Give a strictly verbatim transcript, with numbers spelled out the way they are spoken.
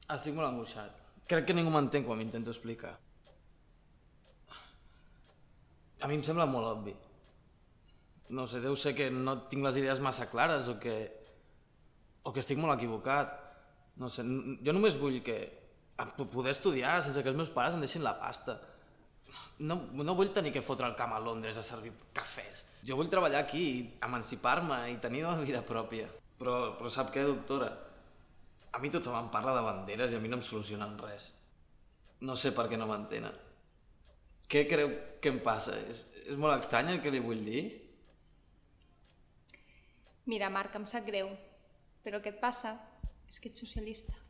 Estic molt angoixat. Crec que ningú m'entén quan m'intento explicar. A mi em sembla molt obvi. No sé, deu ser que no tinc les idees massa clares o que... o que estic molt equivocat. No sé, jo només vull que... poder estudiar sense que els meus pares em deixin la pasta. No, no vull tenir que fotre el camp a Londres a servir cafès. Jo vull treballar aquí, emancipar-me i tenir una vida pròpia. Però, però sap què, doctora? A mi tothom em parla de banderes i a mi no em solucionen res. No sé per què no m'entenen. Què creu que em passa? És, és molt estrany el que li vull dir? Mira, Marc, em sap greu, però el que et passa és que ets socialista.